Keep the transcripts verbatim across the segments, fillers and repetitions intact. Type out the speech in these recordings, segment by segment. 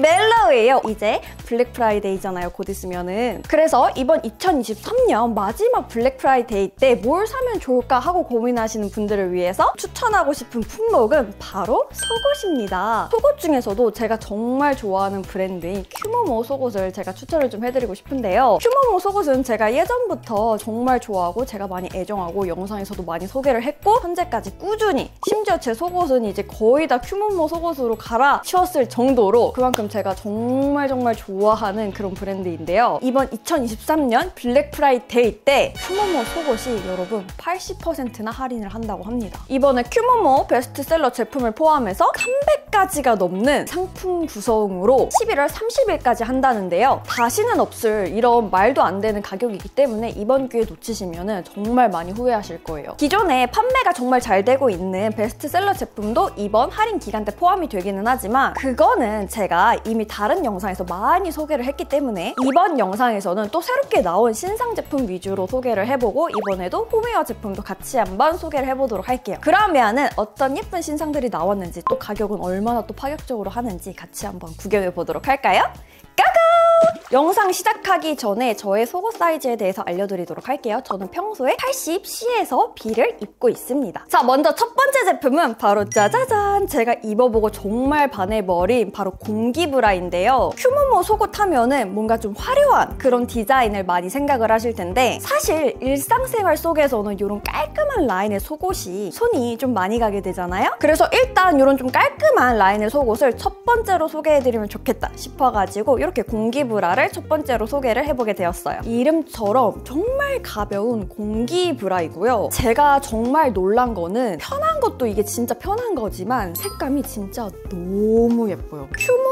르멜로예요. 이제 블랙 프라이데이잖아요, 곧 있으면은. 그래서 이번 이천이십삼 년 마지막 블랙 프라이데이 때 뭘 사면 좋을까 하고 고민하시는 분들을 위해서 추천하고 싶은 품목은 바로 속옷입니다. 속옷 중에서도 제가 정말 좋아하는 브랜드인 큐모모 속옷을 제가 추천을 좀 해드리고 싶은데요. 큐모모 속옷은 제가 예전부터 정말 좋아하고 제가 많이 애정하고 영상에서도 많이 소개를 했고 현재까지 꾸준히, 심지어 제 속옷은 이제 거의 다 큐모모 속옷으로 갈아치웠을 정도로 그만큼 제가 정말 정말 좋아하는 그런 브랜드인데요. 이번 이천이십삼 년 블랙 프라이데이 때 큐모모 속옷이 여러분 팔십 퍼센트나 할인을 한다고 합니다. 이번에 큐모모 베스트셀러 제품을 포함해서 삼백 가지가 넘는 상품 구성으로 십일월 삼십일까지 한다는데요. 다시는 없을 이런 말도 안 되는 가격이기 때문에 이번 기회 놓치시면 정말 많이 후회하실 거예요. 기존에 판매가 정말 잘 되고 있는 베스트셀러 제품도 이번 할인 기간 때 포함이 되기는 하지만 그거는 제가 이미 다른 영상에서 많이 소개를 했기 때문에 이번 영상에서는 또 새롭게 나온 신상 제품 위주로 소개를 해보고 이번에도 홈웨어 제품도 같이 한번 소개를 해보도록 할게요. 그러면은 어떤 예쁜 신상들이 나왔는지 또 가격은 얼마나 또 파격적으로 하는지 같이 한번 구경해보도록 할까요? 까고! 영상 시작하기 전에 저의 속옷 사이즈에 대해서 알려드리도록 할게요. 저는 평소에 팔십 씨에서 B를 입고 있습니다. 자, 먼저 첫 번째 제품은 바로 짜자잔! 제가 입어보고 정말 반해버린 바로 공기브라인데요. 큐모모 속옷 하면은 뭔가 좀 화려한 그런 디자인을 많이 생각을 하실 텐데 사실 일상생활 속에서는 이런 깔끔한 라인의 속옷이 손이 좀 많이 가게 되잖아요? 그래서 일단 이런 좀 깔끔한 라인의 속옷을 첫 번째로 소개해드리면 좋겠다 싶어가지고 이렇게 공기브라를 첫 번째로 소개를 해보게 되었어요. 이름처럼 정말 가벼운 공기브라이고요. 제가 정말 놀란 거는 편한 것도 이게 진짜 편한 거지만 색감이 진짜 너무 예뻐요.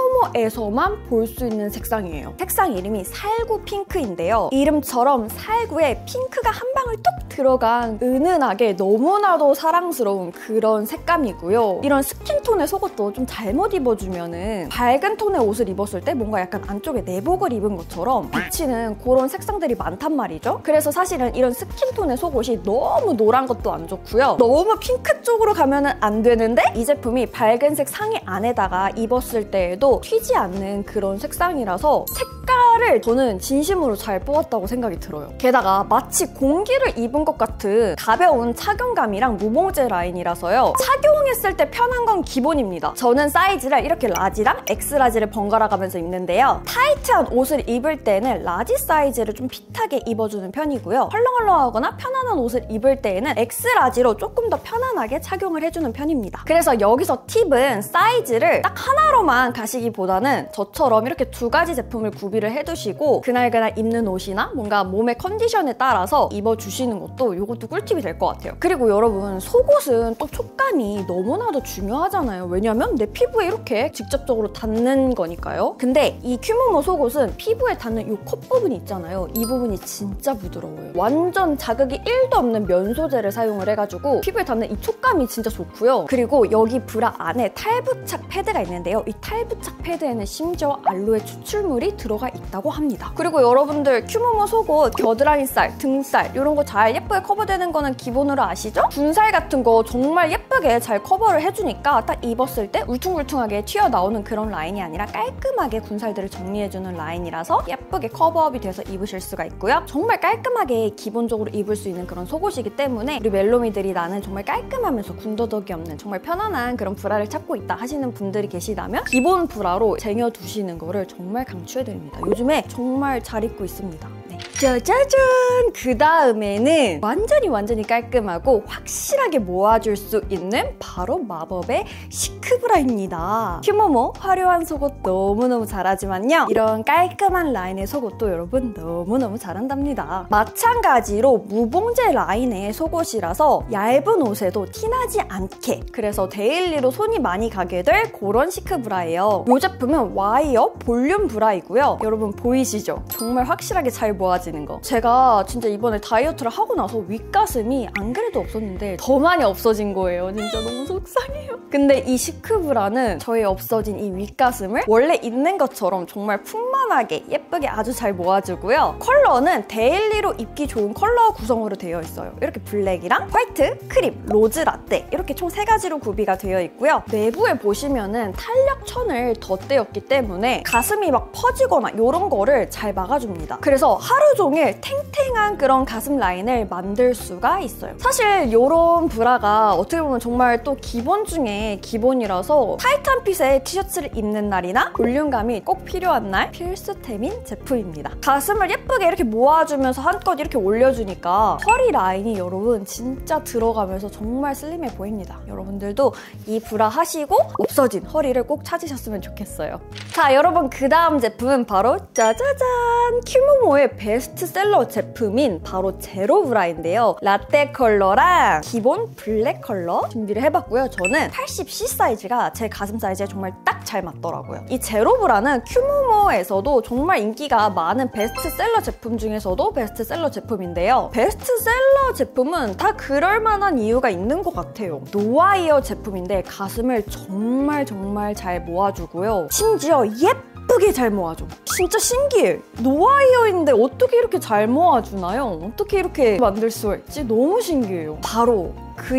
큐모모에서만 볼 수 있는 색상이에요. 색상 이름이 살구 핑크인데요. 이름처럼 살구에 핑크가 한 방울 뚝 들어간 은은하게 너무나도 사랑스러운 그런 색감이고요. 이런 스킨톤의 속옷도 좀 잘못 입어주면은 밝은 톤의 옷을 입었을 때 뭔가 약간 안쪽에 내복을 입은 것처럼 비치는 그런 색상들이 많단 말이죠. 그래서 사실은 이런 스킨톤의 속옷이 너무 노란 것도 안 좋고요. 너무 핑크 쪽으로 가면은 안 되는데 이 제품이 밝은색 상의 안에다가 입었을 때에도 튀지 않는 그런 색상이라서 색깔을 저는 진심으로 잘 뽑았다고 생각이 들어요. 게다가 마치 공기를 입은 것 같은 가벼운 착용감이랑 무봉제 라인이라서요. 착용했을 때 편한 건 기본입니다. 저는 사이즈를 이렇게 라지랑 엑스라지를 번갈아 가면서 입는데요. 타이트한 옷을 입을 때는 라지 사이즈를 좀 핏하게 입어주는 편이고요. 헐렁헐렁하거나 편안한 옷을 입을 때에는 엑스라지로 조금 더 편안하게 착용을 해주는 편입니다. 그래서 여기서 팁은 사이즈를 딱 하나로만 가시기보다는 저처럼 이렇게 두 가지 제품을 구비를 해두시고 그날그날 입는 옷이나 뭔가 몸의 컨디션에 따라서 입어주시는 것도 이것도 꿀팁이 될 것 같아요. 그리고 여러분 속옷은 또 촉감이 너무나도 중요하잖아요. 왜냐면 내 피부에 이렇게 직접적으로 닿는 거니까요. 근데 이 큐모모 속옷은 피부에 닿는 이 컵 부분이 있잖아요. 이 부분이 진짜 부드러워요. 완전 자극이 일도 없는 면 소재를 사용을 해가지고 피부에 닿는 이 촉감이 진짜 좋고요. 그리고 여기 브라 안에 탈부착 패드가 있는데요. 이 탈부착 패드에는 심지어 알로에 추출물이 들어가 있다고 합니다. 그리고 여러분들 큐모모 속옷 겨드랑이 살, 등살 이런 거 잘 예쁘게 커버되는 거는 기본으로 아시죠? 군살 같은 거 정말 예쁘게 잘 커버를 해주니까 딱 입었을 때 울퉁불퉁하게 튀어나오는 그런 라인이 아니라 깔끔하게 군살들을 정리해주는 라인이라서 예쁘게 커버업이 돼서 입으실 수가 있고요. 정말 깔끔하게 기본적으로 입을 수 있는 그런 속옷이기 때문에 우리 멜로미들이 나는 정말 깔끔하면서 군더더기 없는 정말 편안한 그런 브라를 찾고 있다 하시는 분들이 계시다면 기본 브라로 쟁여두시는 거를 정말 강추해드립니다. 요즘에 정말 잘 입고 있습니다. 네. 짜자잔! 그 다음에는 완전히 완전히 깔끔하고 확실하게 모아줄 수 있는 바로 마법의 시크브라입니다. 큐모모 화려한 속옷 너무너무 잘하지만요. 이런 깔끔한 라인의 속옷도 여러분 너무너무 잘한답니다. 마찬가지로 무봉제 라인의 속옷이라서 얇은 옷에도 티나지 않게 그래서 데일리로 손이 많이 가게 될 그런 시크브라예요. 이 제품은 와이어 볼륨 브라이고요. 여러분 보이시죠? 정말 확실하게 잘 모아집니다. 좋아지는 거. 제가 진짜 이번에 다이어트를 하고 나서 윗가슴이 안 그래도 없었는데 더 많이 없어진 거예요. 진짜 너무 속상해요. 근데 이 시크브라는 저의 없어진 이 윗가슴을 원래 있는 것처럼 정말 풍만하게 예쁘게 아주 잘 모아주고요. 컬러는 데일리로 입기 좋은 컬러 구성으로 되어 있어요. 이렇게 블랙이랑 화이트, 크림, 로즈 라떼 이렇게 총 세 가지로 구비가 되어 있고요. 내부에 보시면은 탄력천을 덧대었기 때문에 가슴이 막 퍼지거나 이런 거를 잘 막아줍니다. 그래서 하루 종일 탱탱한 그런 가슴 라인을 만들 수가 있어요. 사실 이런 브라가 어떻게 보면 정말 또 기본 중에 기본이라서 타이트한 핏의 티셔츠를 입는 날이나 볼륨감이 꼭 필요한 날 필수템인 제품입니다. 가슴을 예쁘게 이렇게 모아주면서 한껏 이렇게 올려주니까 허리 라인이 여러분 진짜 들어가면서 정말 슬림해 보입니다. 여러분들도 이 브라 하시고 없어진 허리를 꼭 찾으셨으면 좋겠어요. 자, 여러분 그 다음 제품은 바로 짜자잔! 큐모모의 베스트셀러 제품인 바로 제로 브라인데요. 라떼 컬러랑 기본 블랙 컬러 준비를 해봤고요. 저는 팔십 씨 사이즈가 제 가슴 사이즈에 정말 딱 잘 맞더라고요. 이 제로 브라는 큐모모에서도 정말 인기가 많은 베스트셀러 제품 중에서도 베스트셀러 제품인데요. 베스트셀러 제품은 다 그럴 만한 이유가 있는 것 같아요. 노와이어 제품인데 가슴을 정말 정말 잘 모아주고요. 심지어 예쁘게 잘 모아줘. 진짜 신기해. 노와이어인데 어떻게 이렇게 잘 모아주나요? 어떻게 이렇게 만들 수가 있지? 너무 신기해요. 바로 그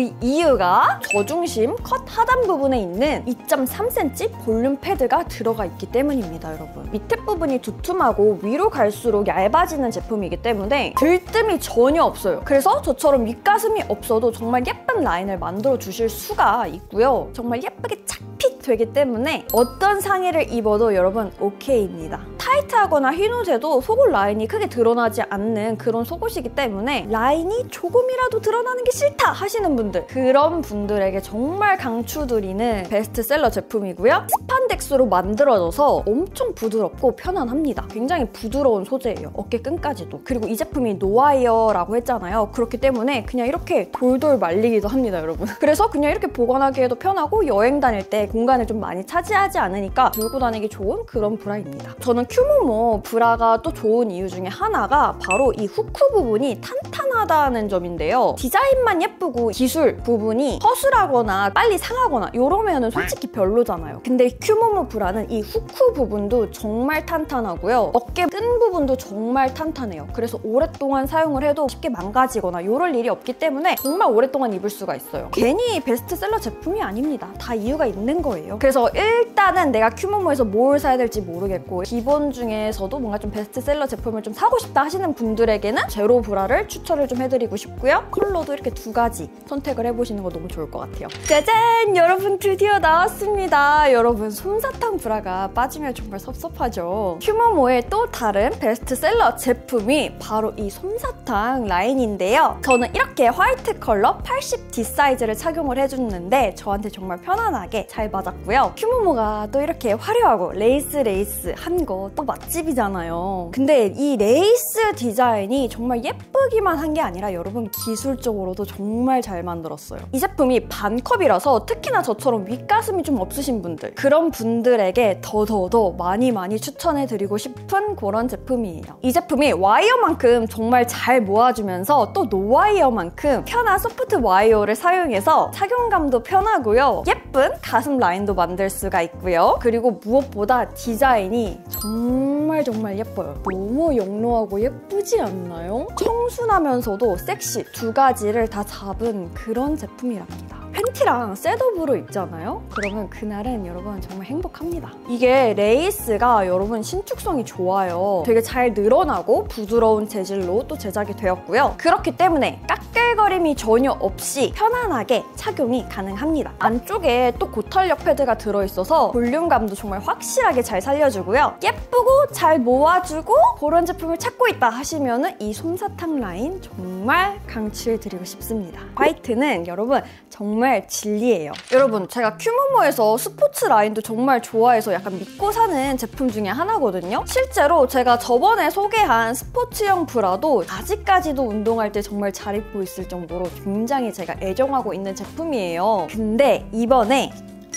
이유가 저중심 컷 하단 부분에 있는 이 점 삼 센티미터 볼륨 패드가 들어가 있기 때문입니다, 여러분. 밑에 부분이 두툼하고 위로 갈수록 얇아지는 제품이기 때문에 들뜸이 전혀 없어요. 그래서 저처럼 윗가슴이 없어도 정말 예쁜 라인을 만들어 주실 수가 있고요. 정말 예쁘게 착핏 되기 때문에 어떤 상의를 입어도 여러분 오케이입니다. 타이트하거나 흰 옷에도 속옷 라인이 크게 드러나지 않는 그런 속옷이기 때문에 라인이 조금이라도 드러나는 게 싫다 하시는 분들, 그런 분들에게 정말 강추드리는 베스트셀러 제품이고요. 스판덱스로 만들어져서 엄청 부드럽고 편안합니다. 굉장히 부드러운 소재예요. 어깨끈까지도. 그리고 이 제품이 노와이어라고 했잖아요. 그렇기 때문에 그냥 이렇게 돌돌 말리기도 합니다, 여러분. 그래서 그냥 이렇게 보관하기에도 편하고 여행 다닐 때 공간을 좀 많이 차지하지 않으니까 들고 다니기 좋은 그런 브라입니다. 저는 큐모모 브라가 또 좋은 이유 중에 하나가 바로 이 후크 부분이 탄탄하다는 점인데요. 디자인만 예쁘고 기술 부분이 허술하거나 빨리 상하거나 이러면은 솔직히 별로잖아요. 근데 큐모모 브라는 이 후크 부분도 정말 탄탄하고요. 어깨 끈 부분도 정말 탄탄해요. 그래서 오랫동안 사용을 해도 쉽게 망가지거나 이럴 일이 없기 때문에 정말 오랫동안 입을 수가 있어요. 괜히 베스트셀러 제품이 아닙니다. 다 이유가 있는 거예요. 그래서 일단은 내가 큐모모에서 뭘 사야 될지 모르겠고 기본 중에서도 뭔가 좀 베스트셀러 제품을 좀 사고 싶다 하시는 분들에게는 제로 브라를 추천을 좀 해드리고 싶고요. 컬러도 이렇게 두 가지 선택을 해보시는 거 너무 좋을 것 같아요. 짜잔! 여러분 드디어 나왔습니다. 여러분 솜사탕 브라가 빠지면 정말 섭섭하죠. 큐모모의 또 다른 베스트셀러 제품이 바로 이 솜사탕 라인인데요. 저는 이렇게 화이트 컬러 팔십 디 사이즈를 착용을 해줬는데 저한테 정말 편안하게 잘 맞았고요. 큐모모가 또 이렇게 화려하고 레이스 레이스 한 거 또 맛집이잖아요. 근데 이 레이스 디자인이 정말 예쁘기만 한 게 아니라 여러분 기술적으로도 정말 잘 만들었어요. 이 제품이 반컵이라서 특히나 저처럼 윗가슴이 좀 없으신 분들, 그런 분들에게 더더더 많이 많이 추천해드리고 싶은 그런 제품이에요. 이 제품이 와이어만큼 정말 잘 모아주면서 또 노와이어만큼 편한 소프트 와이어를 사용해서 착용감도 편하고요. 예쁜 가슴 라인도 만들 수가 있고요. 그리고 무엇보다 디자인이 정말 정말 예뻐요. 너무 영롱하고 예쁘지 않나요? 청순하면서도 섹시 두 가지를 다 잡은 그런 제품이랍니다. 팬티랑 셋업으로 입잖아요? 그러면 그날은 여러분 정말 행복합니다. 이게 레이스가 여러분 신축성이 좋아요. 되게 잘 늘어나고 부드러운 재질로 또 제작이 되었고요. 그렇기 때문에 까끌거림이 전혀 없이 편안하게 착용이 가능합니다. 안쪽에 또 고탄력 패드가 들어있어서 볼륨감도 정말 확실하게 잘 살려주고요. 예쁘고 잘 모아주고 그런 제품을 찾고 있다 하시면 이 솜사탕 라인 정말 강추해드리고 싶습니다. 화이트는 여러분 정말 진리예요. 여러분 제가 큐모모에서 스포츠 라인도 정말 좋아해서 약간 믿고 사는 제품 중에 하나거든요. 실제로 제가 저번에 소개한 스포츠형 브라도 아직까지도 운동할 때 정말 잘 입고 있을 정도로 굉장히 제가 애정하고 있는 제품이에요. 근데 이번에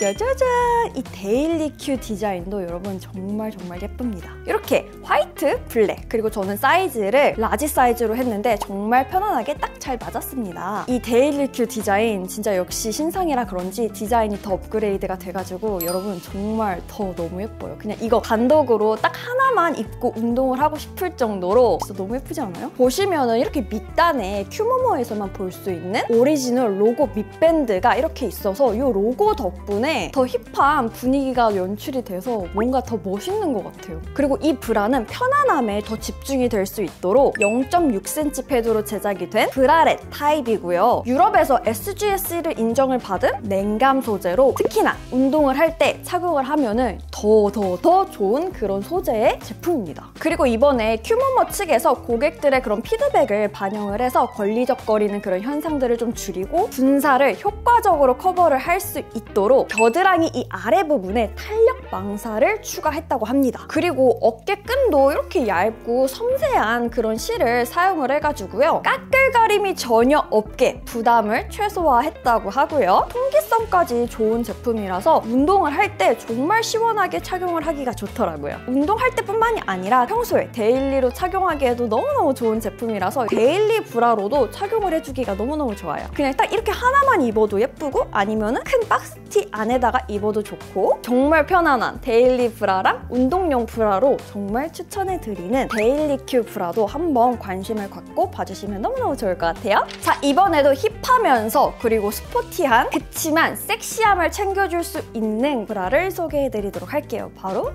짜자잔! 이 데일리 큐 디자인도 여러분 정말 정말 예쁩니다. 이렇게 화이트, 블랙, 그리고 저는 사이즈를 라지 사이즈로 했는데 정말 편안하게 딱 잘 맞았습니다. 이 데일리 큐 디자인 진짜 역시 신상이라 그런지 디자인이 더 업그레이드가 돼가지고 여러분 정말 더 너무 예뻐요. 그냥 이거 단독으로 딱 하나만 입고 운동을 하고 싶을 정도로 진짜 너무 예쁘지 않아요? 보시면은 이렇게 밑단에 큐모모에서만 볼 수 있는 오리지널 로고 밑밴드가 이렇게 있어서 이 로고 덕분에 더 힙한 분위기가 연출이 돼서 뭔가 더 멋있는 것 같아요. 그리고 이 브라는 편안함에 더 집중이 될 수 있도록 영 점 육 센티미터 패드로 제작이 된 브라렛 타입이고요. 유럽에서 에스지에스를 인정을 받은 냉감 소재로 특히나 운동을 할 때 착용을 하면은 더 더 더 좋은 그런 소재의 제품입니다. 그리고 이번에 큐모모 측에서 고객들의 그런 피드백을 반영을 해서 걸리적거리는 그런 현상들을 좀 줄이고 분사를 효과적으로 커버를 할 수 있도록 겨드랑이 이 아래 부분에 탄력 망사를 추가했다고 합니다. 그리고 어깨끈도 이렇게 얇고 섬세한 그런 실을 사용을 해가지고요. 까끌거림이 전혀 없게 부담을 최소화했다고 하고요. 통기성까지 좋은 제품이라서 운동을 할 때 정말 시원하게 착용을 하기가 좋더라고요. 운동할 때뿐만이 아니라 평소에 데일리로 착용하기에도 너무너무 좋은 제품이라서 데일리 브라로도 착용을 해주기가 너무너무 좋아요. 그냥 딱 이렇게 하나만 입어도 예쁘고 아니면 큰 박스티 안에다가 입어도 좋고 정말 편안한 데일리 브라랑 운동용 브라로 정말 추천해드리는 데일리 큐 브라도 한번 관심을 갖고 봐주시면 너무너무 좋을 것 같아요. 자, 이번에도 힙하면서 그리고 스포티한 그치만 섹시함을 챙겨줄 수 있는 브라를 소개해드리도록 할게요. 바로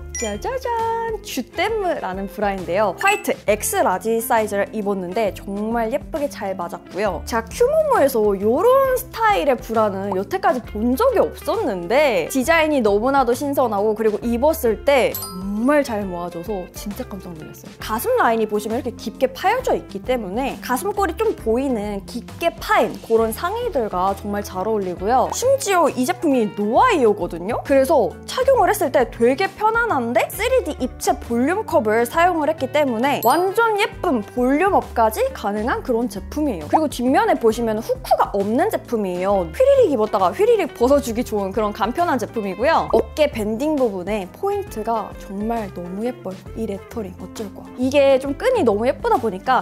짜자잔! 쥬댐무라는 브라인데요. 화이트 X 라지 사이즈를 입었는데 정말 예쁘게 잘 맞았고요. 제가 큐모모에서 이런 스타일의 브라는 여태까지 본 적이 없었는데 디자인이 너무나도 신선하고 그리고 입었을 때 정말 잘 모아줘서 진짜 깜짝 놀랐어요. 가슴 라인이 보시면 이렇게 깊게 파여져 있기 때문에 가슴골이 좀 보이는 깊게 파인 그런 상의들과 정말 잘 어울리고요. 심지어 이 제품이 노아이어거든요? 그래서 착용을 했을 때 되게 편안한데 쓰리디 입체 볼륨컵을 사용을 했기 때문에 완전 예쁜 볼륨업까지 가능한 그런 제품이에요. 그리고 뒷면에 보시면 후크가 없는 제품이에요. 휘리릭 입었다가 휘리릭 벗어주기 좋은 그런 간편한 제품이고요. 어깨 밴딩 부분에 포인트가 정말 너무 예뻐요. 이 레터링 어쩔 거야. 이게 좀 끈이 너무 예쁘다 보니까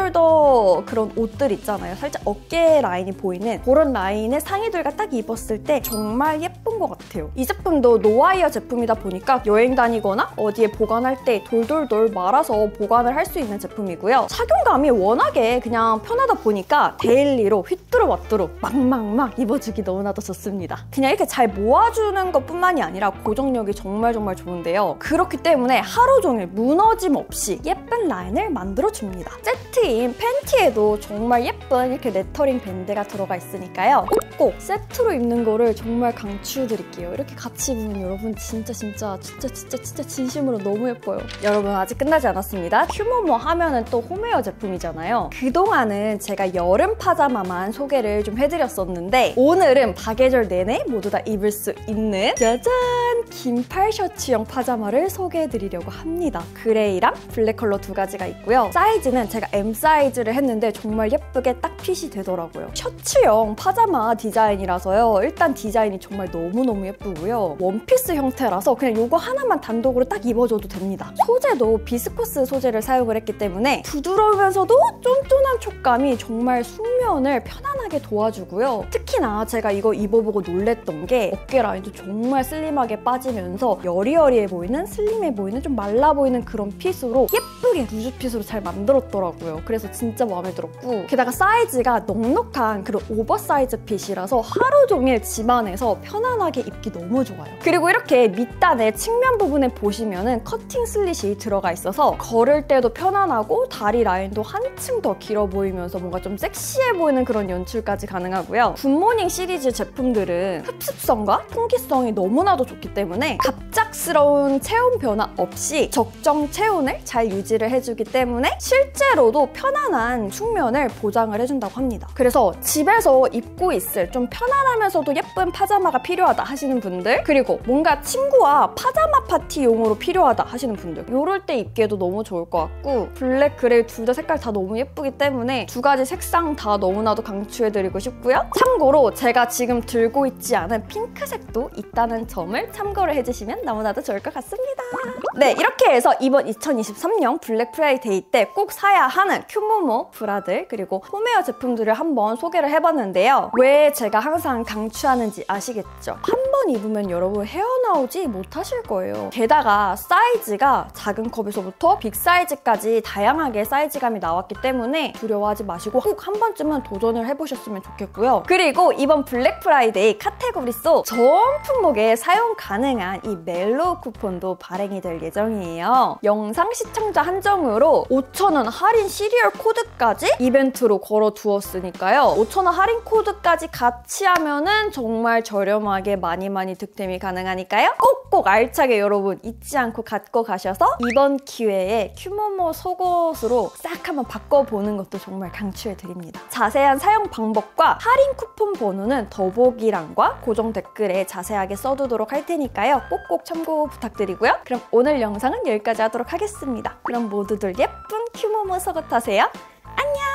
오프숄더 그런 옷들 있잖아요. 살짝 어깨 라인이 보이는 그런 라인의 상의들과 딱 입었을 때 정말 예쁜 것 같아요. 이 제품도 노와이어 제품이다 보니까 여행 다니거나 어디에 보관할 때 돌돌돌 말아서 보관을 할 수 있는 제품이고요. 착용감이 워낙에 그냥 편하다 보니까 데일리로 휘뚜루마뚜루 막막막 입어주기 너무나도 좋습니다. 그냥 이렇게 잘 모아주는 것뿐만이 아니라 고정력이 정말 정말 좋은데요. 그렇기 때문에 하루 종일 무너짐 없이 예쁜 라인을 만들어줍니다. 세트인 팬티에도 정말 예쁜 이렇게 레터링 밴드가 들어가 있으니까요. 꼭 세트로 입는 거를 정말 강추드릴게요. 이렇게 같이 입으면 여러분 진짜 진짜 진짜 진짜 진짜 진심으로 너무 예뻐요. 여러분 아직 끝나지 않았습니다. 큐모모 하면은 또 홈웨어 제품이잖아요. 그동안은 제가 여름 파자마만 소개를 좀 해드렸었는데 오늘은 사계절 내내 모두 다 입을 수 있는 짜잔! 긴팔 셔츠형 파자마를 소개해드리려고 합니다. 그레이랑 블랙 컬러 두 가지가 있고요. 사이즈는 제가 엠 사이즈를 했는데 정말 예쁘게 딱 핏이 되더라고요. 셔츠형 파자마 디자인이라서요. 일단 디자인이 정말 너무너무 예쁘고요. 원피스 형태라서 그냥 이거 하나만 단독으로 딱 입어줘도 됩니다. 소재도 비스코스 소재를 사용을 했기 때문에 부드러우면서도 쫀쫀한 촉감이 정말 숙면을 편안하게 도와주고요. 특히나 제가 이거 입어보고 놀랬던 게 어깨 라인도 정말 슬림하게 빠지면서 여리여리해 보이는 슬림해 보이는 좀 말라 보이는 그런 핏으로 예쁘게 루즈 핏으로 잘 만들었더라고요. 그래서 진짜 마음에 들었고 게다가 사이즈가 넉넉한 그런 오버사이즈 핏이라서 하루 종일 집 안에서 편안하게 입기 너무 좋아요. 그리고 이렇게 밑단의 측면 부분에 보시면은 커팅 슬릿이 들어가 있어서 걸을 때도 편안하고 다리 라인도 한층 더 길어 보이면서 뭔가 좀 섹시해 보이는 그런 연출까지 가능하고요. 굿모닝 시리즈 제품들은 흡습성과 통기성이 너무나도 좋기 때문에 때문에 갑작스러운 체온 변화 없이 적정 체온을 잘 유지를 해주기 때문에 실제로도 편안한 숙면을 보장을 해준다고 합니다. 그래서 집에서 입고 있을 좀 편안하면서도 예쁜 파자마가 필요하다 하시는 분들, 그리고 뭔가 친구와 파자마 파티용으로 필요하다 하시는 분들, 이럴 때 입기에도 너무 좋을 것 같고, 블랙, 그레이 둘 다 색깔 다 너무 예쁘기 때문에 두 가지 색상 다 너무나도 강추해드리고 싶고요. 참고로 제가 지금 들고 있지 않은 핑크색도 있다는 점을 참고를 해주시면 너무나도 좋을 것 같습니다. 네, 이렇게 해서 이번 이천이십삼 년 블랙 프라이데이 때 꼭 사야 하는 큐모모 브라들 그리고 홈웨어 제품들을 한번 소개를 해봤는데요. 왜 제가 항상 강추하는지 아시겠죠? 한 번 입으면 여러분 헤어나오지 못하실 거예요. 게다가 사이즈가 작은 컵에서부터 빅 사이즈까지 다양하게 사이즈감이 나왔기 때문에 두려워하지 마시고 꼭 한 번쯤은 도전을 해보셨으면 좋겠고요. 그리고 이번 블랙 프라이데이 카테고리 속 전 품목에 사용 가능한 이 멜로우 쿠폰도 발행이 될 예정이에요. 영상 시청자 한정으로 오천 원 할인 시리얼 코드까지 이벤트로 걸어두었으니까요. 오천 원 할인 코드까지 같이 하면은 정말 저렴하게 많이 많이 득템이 가능하니까요. 꼭꼭 알차게 여러분 잊지 않고 갖고 가셔서 이번 기회에 큐모모 속옷으로 싹 한번 바꿔보는 것도 정말 강추해드립니다. 자세한 사용 방법과 할인 쿠폰 번호는 더보기란과 고정 댓글에 자세하게 써두도록 할 테니까요. 꼭꼭 참고 부탁드리고요. 그럼 오늘 영상은 여기까지 하도록 하겠습니다. 그럼 모두들 예쁜 큐모모 속옷 하세요. 안녕!